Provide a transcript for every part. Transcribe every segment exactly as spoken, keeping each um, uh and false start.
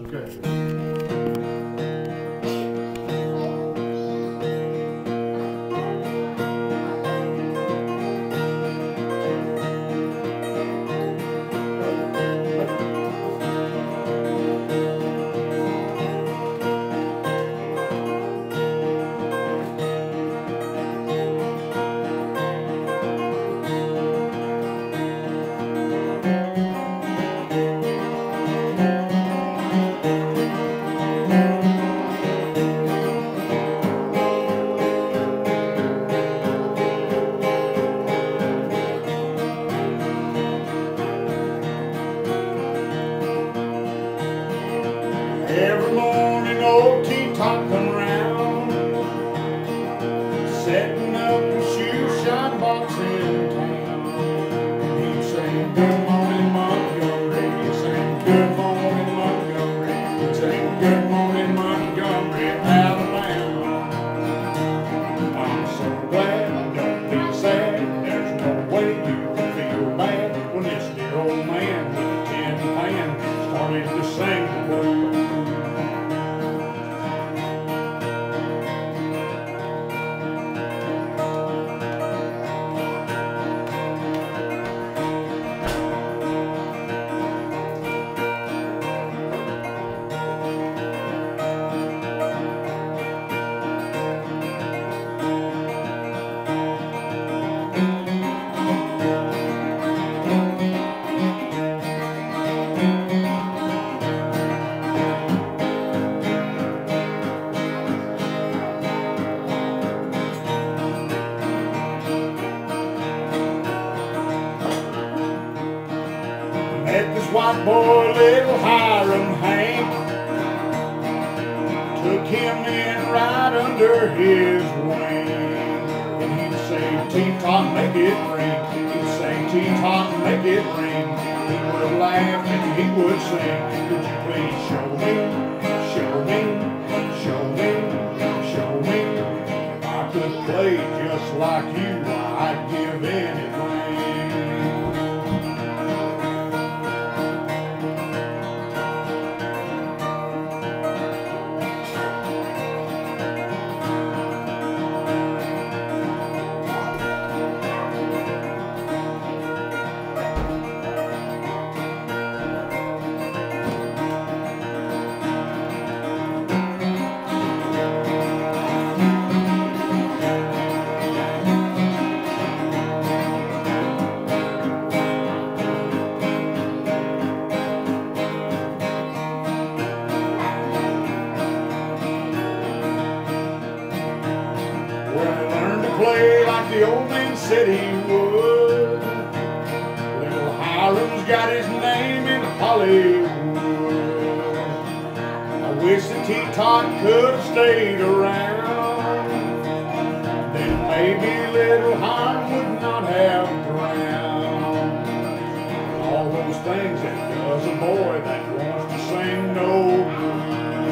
Every morning old T-Top come round, setting up a shoe shine box in town. He'd say, good morning Montgomery, he'd say, good morning Montgomery, he'd say, good morning Montgomery, Alabama. I'm so glad, don't be sad, there's no way you can feel bad when this dear old man with a tin pan started to sing the word. Met this white boy, little Hiram Hank, took him in right under his wing. And he'd say, T-Top, make it ring. He'd say, T-Top, make it ring. He would laugh and he would sing. Could you please show me, show me, show me, show me? If I could play just like you, I'd give anything. Play like the old man said he would. Little Hiram's got his name in Hollywood. I wish the T-Top could have stayed around. Then maybe little Hiram would not have drowned. All those things that does a boy that wants to sing no blues.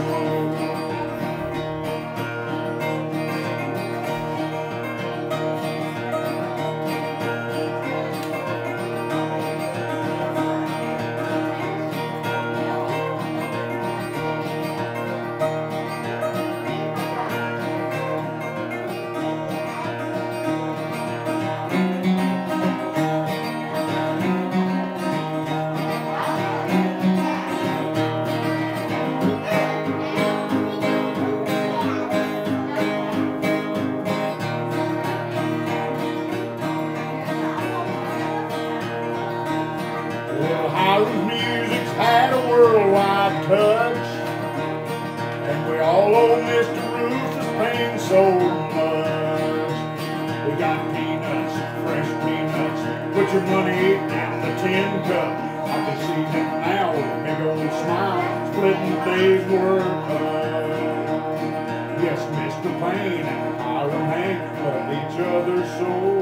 Hiram's music's had a worldwide touch, and we all owe Mister Rufus paying so much. We got peanuts, fresh peanuts, put your money in the tin cup. I can see them now with a big old smile, splitting the day's work up. Yes, Mister Payne and Hiram Hank love each other so.